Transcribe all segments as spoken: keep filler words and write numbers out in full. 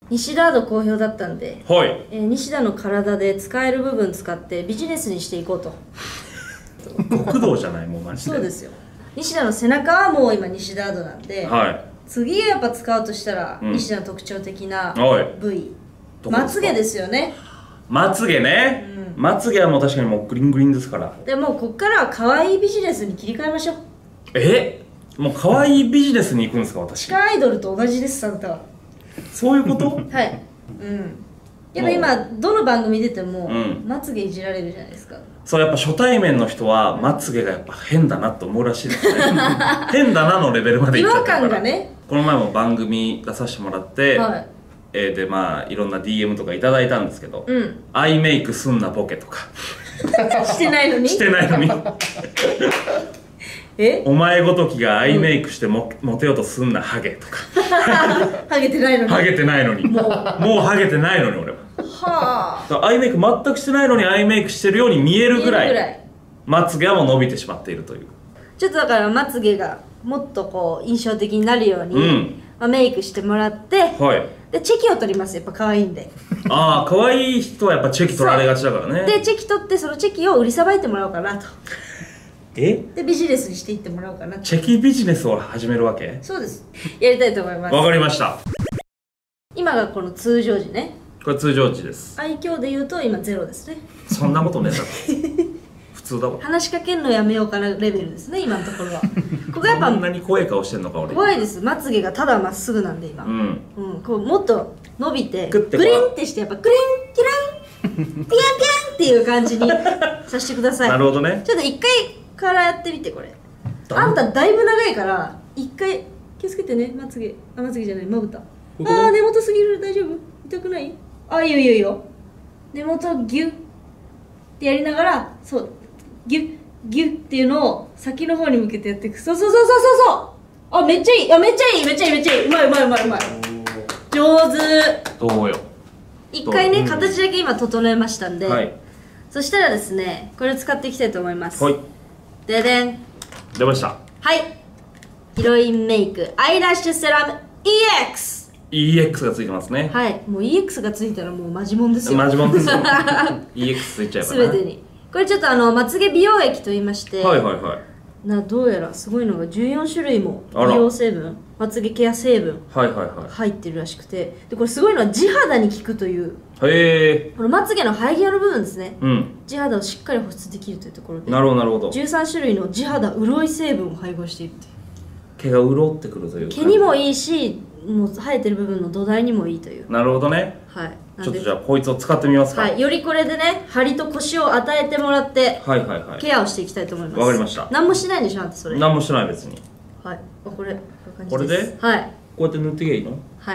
西田アド好評だったんで、 はい、 えー、西田の体で使える部分使ってビジネスにしていこうと。 極道じゃないもうマジで。 そうですよ。西田の背中はもう今西田アドなんで、はい、次やっぱ使うとしたら、うん、西田の特徴的な部位、まつげですよね。 まつげね、うん、まつげはもう確かにもうグリングリンですから。 でもうこっからは可愛いビジネスに切り替えましょう。 え、もう可愛いビジネスに行くんですか私。 地下アイドルと同じです、あなたは。 そういうことはい、うん。やっぱ今どの番組出ても、うん、まつげいじられるじゃないですか。 そうやっぱ初対面の人はまつげがやっぱ変だなと思うらしいですね。変だなのレベルまでいっちゃったから。違和感がね。この前も番組出させてもらって、はい、えー、でまあいろんな ディーエム とかいただいたんですけど、うん、アイメイクすんなボケとかしてないのにしてないのにえ、お前ごときがアイメイクしても、うん、モテようとすんなハゲとかハゲてないのにハゲてないのにもうもうハゲてないのに俺ははあ、アイメイク全くしてないのにアイメイクしてるように見えるぐらいまつげはもう伸びてしまっているという。 ちょっとだからまつげがもっとこう印象的になるように、うん、まあ、メイクしてもらって、はい、でチェキを取ります。やっぱ可愛いんで。 ああ、可愛い人はやっぱチェキ取られがちだからね。 でチェキ取ってそのチェキを売りさばいてもらおうかなと。 えでビジネスにしていってもらおうかな。 チェキビジネスを始めるわけ？ そうです、やりたいと思います。 わかりました。 今がこの通常時ね。 これ通常時です。 愛嬌で言うと今ゼロですね。 そんなことねえだろ普通だわ。 話しかけんのやめようかなレベルですね今のところは。ここやっぱこんなに怖い顔してんのか俺。 怖いです。まつげがただまっすぐなんで今、うん、うん、こうもっと伸びてグリンってしてやっぱグリンキランピヤンピヤンっていう感じにさせてください。なるほどね。 ちょっと一回からやってみて。これあんただいぶ長いから一回気をつけてね。まつげ、あ、まつげじゃない、まぶた。あー、根元すぎる。大丈夫？痛くない？あ、いいよいいよいいよ。根元ギュッってやりながら、そうギュッギュッっていうのを先の方に向けてやっていく。そうそうそうそうそうそう。あ、めっちゃいい。あ、めっちゃいいめっちゃいいめっちゃいい。うまいうまいうまいうまい。上手。 どうよ。 一回ね、形だけ今整えましたんで、はい、そしたらですね、これを使っていきたいと思います。はい。ででん。 出ました。 はい。ヒロインメイクアイラッシュセラム イーエックス。 イーエックス がついてますね。 はい。もう イーエックス がついたらもうマジモンですよ。 マジモンですよ。イーエックス ついちゃえばな。 全てに。これちょっとあのまつげ美容液と言いまして、 はいはいはい。 などうやらすごいのがじゅうよんしゅるいも美容成分、まつげケア成分入ってるらしくて、でこれすごいのは地肌に効くという。 へえ。 このまつげの生え際の部分ですね、うん、地肌をしっかり保湿できるというところで、 なるほどなるほど、 じゅうさんしゅるいの地肌潤い成分を配合しているっていう。 毛が潤ってくるというか、 毛にもいいし、もう生えてる部分の土台にもいいという。 なるほどね。はい。ちょっとじゃあこいつを使ってみますか。 はい、よりこれでね、張りとコシを与えてもらって、はいはいはい、ケアをしていきたいと思います。 わかりました。 何もしないんでしょあんたそれ。 何もしない別に。 はい。あ、これこういう感じです。 これで、 はい、 こうやって塗ってきゃいいの？ はい。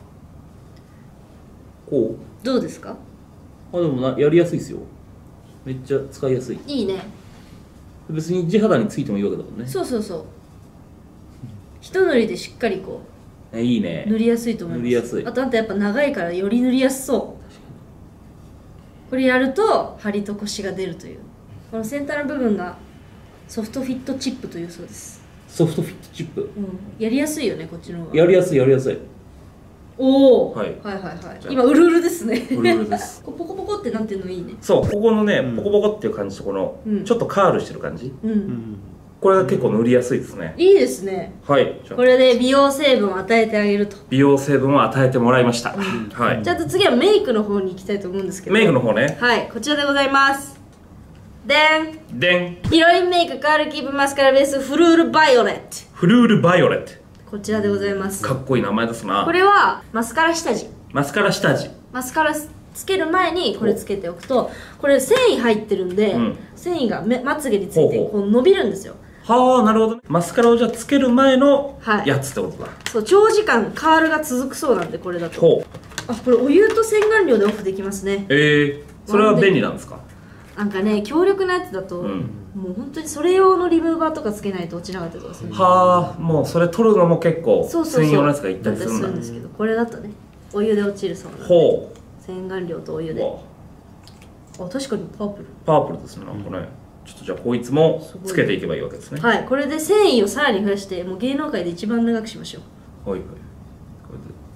こうどうですか？ あ、でもな、やりやすいですよ。めっちゃ使いやすい。 いいね。 別に地肌についてもいいわけだもんね。 そうそうそう。一塗りでしっかりこういいね、 塗りやすいと思います。塗りやすい。あとあんたやっぱ長いからより塗りやすそう。これやると張りとコシが出るという。この先端の部分がソフトフィットチップというそうです。 ソフトフィットチップ、うん、 やりやすいよねこっちの方が。 やりやすいやりやすい。 おお、はい、はいはいはいはい。今うるうるですね。 うるうるです。 ポコポコってなってるのいいね。 そう、ここのね、ポコポコっていう感じとこの、うん、ちょっとカールしてる感じ、うん、うん、これが結構塗りやすいですね。 いいですね。はい。これで美容成分を与えてあげると。 美容成分を与えてもらいました。うん、はい。 じゃあ次はメイクの方に行きたいと思うんですけど。 メイクの方ね。 はい、こちらでございます。でん。 でん。 ヒロインメイクカールキープマスカラベースフルールバイオレット。 フルールバイオレット。 こちらでございます。 かっこいい名前ですな。 これはマスカラ下地。 マスカラ下地。 マスカラつける前にこれつけておくと、これ繊維入ってるんで、うん、繊維がまつげについてこう伸びるんですよ。はあ、なるほどね。マスカラをじゃあつける前のやつってことだ。 はい、そう、長時間カールが続くそうなんで、これだと。ほう。あ、これお湯と洗顔料でオフできますね。 ええー、それは便利なんですか？ なんかね、強力なやつだと、うん、もう本当にそれ用のリムーバーとかつけないと落ちなかったりとかする。はあ、もうそれ取るのも結構専用のやつがいったりするんだ。 そうそうそう、だったりするんですけど、これだとね、お湯で落ちるそうなので。ほう。洗顔料とお湯で。あ、確かにパープル。 パープルですね、なんかね。うん、ちょっとじゃあこいつもつけていけばいいわけですね。 はい、これで繊維をさらに増やして、もう芸能界で一番長くしましょう。はいはい。 これで。 あ、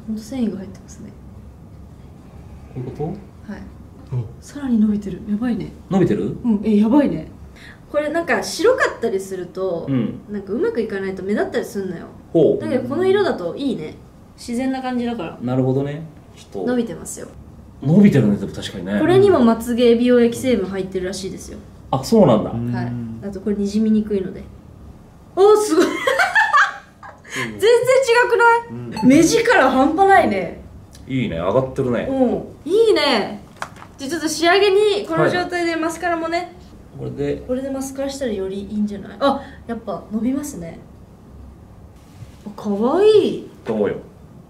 ほんと繊維が入ってますね。 こういうこと？ はい、うん、さらに伸びてる。やばいね。 伸びてる？ うん、え、やばいね。これなんか白かったりすると、うん、なんかうまくいかないと目立ったりすんのよ。ほう。だけどこの色だといいね。自然な感じだから。なるほどね。ちょっと伸びてますよ。伸びてるね。でも確かにね。これにもまつげ美容液成分入ってるらしいですよ。あ、そうなんだ。はい。あとこれにじみにくいので。おー、すごい。全然違くない？うん、目力半端ないね。いいね、上がってるね。うん、いいね。じゃあちょっと仕上げにこの状態でマスカラもね、はい、これでこれでマスカラしたらよりいいんじゃない？あ、やっぱ伸びますね。かわいい。どうよ。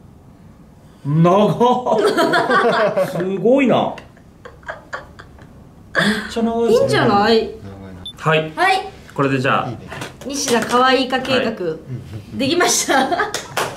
長っ。すごいな。めっちゃ長い。いいんじゃない？はい、はい、これでじゃあ西田かわいい化計画、はい、できました。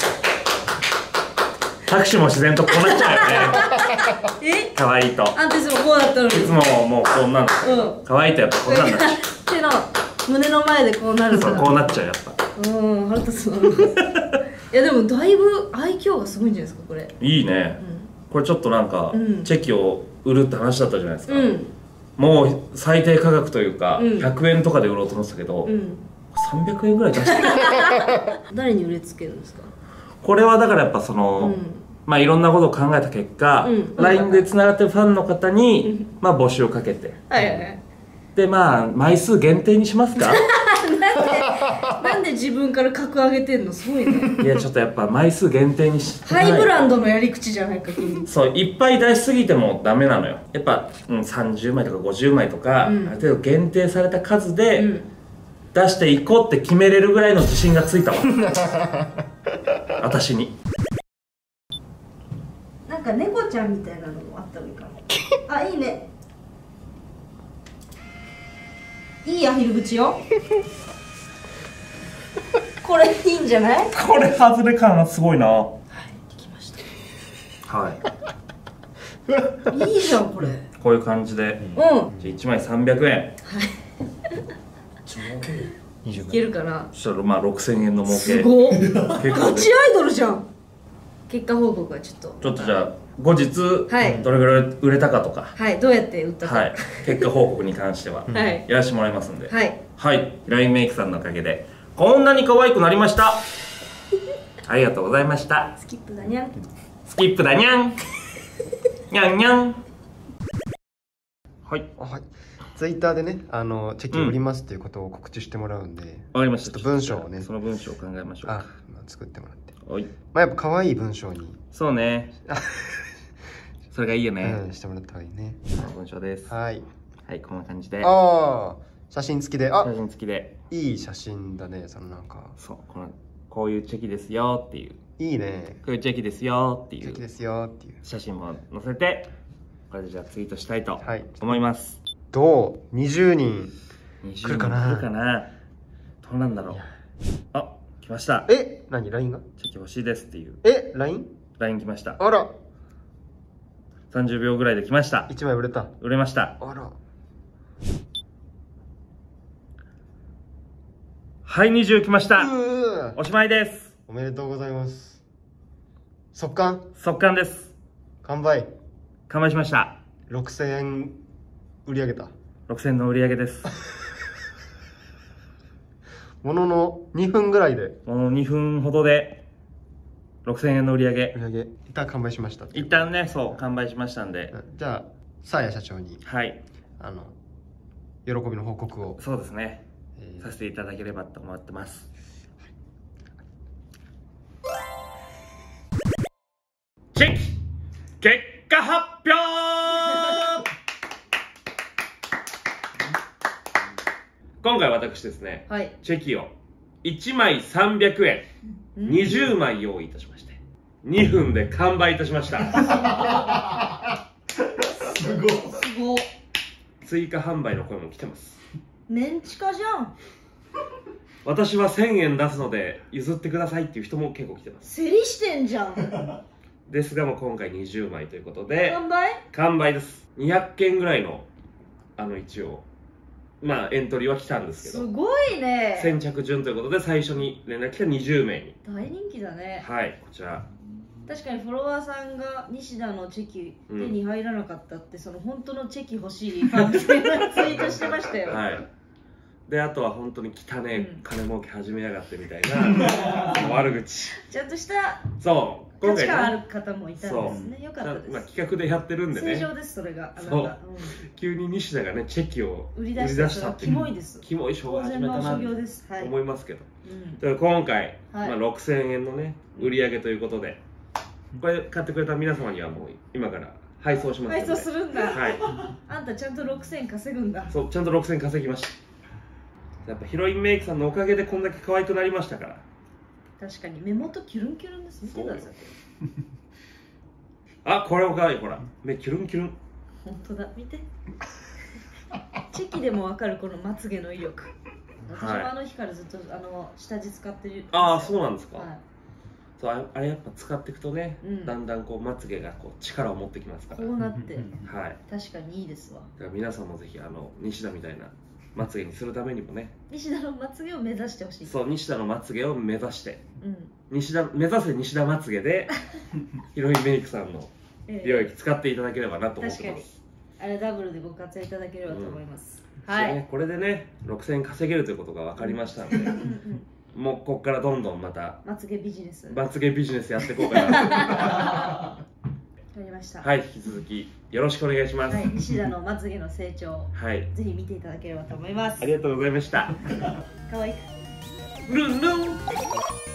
拍手も自然とこうなっちゃうよね。え？かわいいと。あんたいつもこうだったのに。いつももうこんなの。うん。かわいいとやっぱこんなんなっちゃう。手の胸の前でこうなるから。そう、こうなっちゃうやっぱ。うん、腹立つな。いやでもだいぶ愛嬌がすごいんじゃないですかこれ。いいね。うん、これちょっとなんか、うん、チェキを売るって話だったじゃないですか。うん、もう最低価格というか、うん、ひゃくえんとかで売ろうと思ってたけど、うん、さんびゃくえんぐらい出してる。誰に売りつけるんですか？これはだからやっぱその、うん、まあいろんなことを考えた結果、うん、ライン でつながってるファンの方に、うん、まあ募集をかけて、はいはいはい、でまあ枚数限定にしますか？なんでなんで自分から格上げてんの？すごいね。いやちょっとやっぱ枚数限定にしハイブランドのやり口じゃないか。そう、いっぱい出しすぎてもダメなのよ。やっぱ、うん、さんじゅうまいとかごじゅうまいとか、うん、ある程度限定された数で、うん、出していこうって決めれるぐらいの自信がついたわ。私に。なんか猫ちゃんみたいなのもあったのかも。あ、いいね。いいアヒル口よ。これいいんじゃない？これ外れ感がすごいな。はい、できました。はい。いいじゃんこれ。こういう感じで。うん。じゃいちまいさんびゃくえん。はい。いけるかな。そしたらまあろくせんえんの儲け。すごっ。ガチアイドルじゃん。結果報告はちょっと。ちょっとじゃあ後日、はい、どれぐらい売れたかとか。はい。どうやって売ったか。はい。結果報告に関しては、はい、やらせてもらいますんで。はい。はい。ラインメイクさんのおかげでこんなに可愛くなりました。ありがとうございました。スキップだにゃん。スキップだにゃん。にゃんにゃん。はい。はい。ツイッターでね、あのチェキ売りますっていうことを告知してもらうんで。わかりました。ちょっと文章をね。その文章を考えましょう。あ、作ってもらって。はい。まあやっぱ可愛い文章に。そうね。それがいいよね。うん、してもらった方がいいね。文章です。はい。はい、こんな感じで。ああ。写真付きで、あ、写真付きでいい写真だね。そのなんかそう、このこういうチェキですよっていう、いいね、こういうチェキですよっていう、チェキですよっていう写真も載せて、これでじゃあツイートしたいと思います。はい、どうにじゅうにん来るかな。来るかな。どうなんだろう。あ、来ました。え、何 ライン がチェキ欲しいですっていう。え、 ライン？ ライン 来ました。あら、さんじゅうびょうぐらいで来ました。いちまい売れた。売れました。あら、はい、にじゅう来ました。おしまいです。おめでとうございます。速乾速乾です。完売完売しました。ろくせんえん売り上げた。ろくせんえんの売り上げです。もののにふんぐらいで、もののにふんほどでろくせんえんの売り上げ売り上げ一旦完売しました。一旦ね、そう完売しましたんで、じゃあサーヤ社長に、はい、あの喜びの報告を。そうですね、えー、させていただければと思ってます。チェキ結果発表。今回私ですね、はい、チェキをいちまいさんびゃくえん、にじゅうまい用意いたしまして、にふんで完売いたしました。すごい。すごい。追加販売の声も来てます。メンチカじゃん。私はせんえん出すので譲ってくださいっていう人も結構来てます。競りしてんじゃん。ですがもう今回にじゅうまいということで完売完売です。にひゃくけんぐらいのあの一応まあエントリーは来たんですけど、すごいね。先着順ということで最初に連絡来たにじゅうめいに。大人気だね。はい、こちら確かにフォロワーさんが西田のチェキ手に入らなかったって、うん、その本当のチェキ欲しいファンみたいなツイートしてましたよ。 はい。であとは本当に汚ね、うん、金儲け始めやがってみたいな悪口。ちゃんとしたそう価値観ある方もいたんですね。よかったです。まあ企画でやってるんでね。正常です。それが。そう。うん、急に西田がねチェキを売り出したって。キモいです。キモい商売始めたなと思いますけど。だから今回、はい、まあろくせんえんのね売り上げということで、これ買ってくれた皆様にはもう今から配送しますので。配送するんだ。はい。あんたちゃんとろくせん稼ぐんだ。そう、ちゃんとろくせん稼ぎました。やっぱヒロインメイクさんのおかげでこんだけ可愛くなりましたから。確かに目元キュルンキュルンです。見てください。あ、これおかわいい。ほら目キュルンキュルン。本当だ、見て。チェキでもわかるこのまつげの威力。私もあの日からずっとあの下地使ってる。ああ、そうなんですか。はい、そうあれやっぱ使っていくとね、うん、だんだんこうまつげがこう力を持ってきますから。こうなって、はい。確かにいいですわ。だから皆さんもぜひあの西田みたいなまつげにするためにもね、西田のまつげを目指してほしい。そう、西田のまつげを目指して、うん、西田目指せ西田まつげでヒロインメイクさんの美容液使っていただければなと思ってます。あれダブルでご活用いただければと思います。うん、はい、ね、これでねろくせんえん稼げるということが分かりましたので、もうここからどんどんまたまつげビジネスまつげビジネスやっていこうかなとわかりました。はい、引き続きよろしくお願いします。はい、西田のまつげの成長、はい、ぜひ見ていただければと思います。ありがとうございました。可愛い。ルンルン。